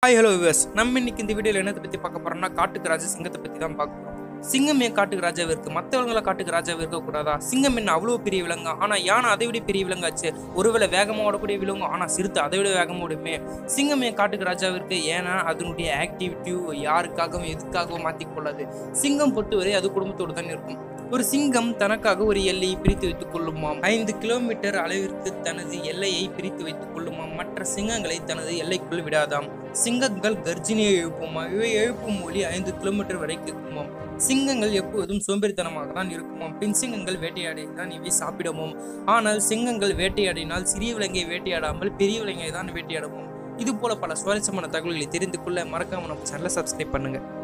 Hi hello viewers, நம்ம இன்னைக்கு இந்த வீடியோவில் என்னத்தை பற்றி பார்க்க போறோம்னா காட்டுக்கு ராஜா சிங்கத்தை பற்றி தான் பார்க்க போறோம். சிங்கம் ஏன் காட்டுக்கு ராஜாவே இருக்கு? மற்றவங்கள காட்டுக்கு ராஜாவே இருக்கக்கூடாதா? சிங்கம் என்ன அவ்வளோ பெரிய விலங்கா? ஆனால் யானை அதை விட பெரிய விலங்காச்சு. ஒருவேளை வேகமாக ஓடக்கூடிய விலங்கு, ஆனால் சிறுத்தை அதை விட வேகமாக ஓடுமே. சிங்கம் ஏன் காட்டுக்கு ராஜாவே இருக்கு? ஏன்னா அதனுடைய ஆக்டிவிட்டியும் யாருக்காகவும் எதுக்காகவும் மாற்றிக்கொள்ளாது. சிங்கம் பொறுத்தவரை அது குடும்பத்தோடு தான் இருக்கும். ஒரு சிங்கம் தனக்காக ஒரு எல்லையை பிரித்து வைத்துக் கொள்ளுமாம். 5 கிலோமீட்டர் அளவிற்கு தனது எல்லையை பிரித்து வைத்துக் கொள்ளுமாம். மற்ற சிங்கங்களை தனது எல்லைக்குள் விடாதாம். சிங்கங்கள் கர்ஜினியை எழுப்புமாம். இவை எழுப்பும் மொழி 5 கிலோமீட்டர் வரை கேட்குமாம். சிங்கங்கள் எப்போதும் சோம்பேறித்தனமாக தான் இருக்குமாம். பெண் சிங்கங்கள் வேட்டையாடினால் இவை சாப்பிடுமோம். ஆனால் சிங்கங்கள் வேட்டையாடினால் சிறிய விலங்கை வேட்டையாடாமல் பெரிய விலங்கை தான் வேட்டையாடுமோம். இது போல பல சுவாரஸ்யமான தகவல்களை தெரிந்து கொள்ள மறக்காம நம்ம சேனலை சப்ஸ்கிரைப் பண்ணுங்க.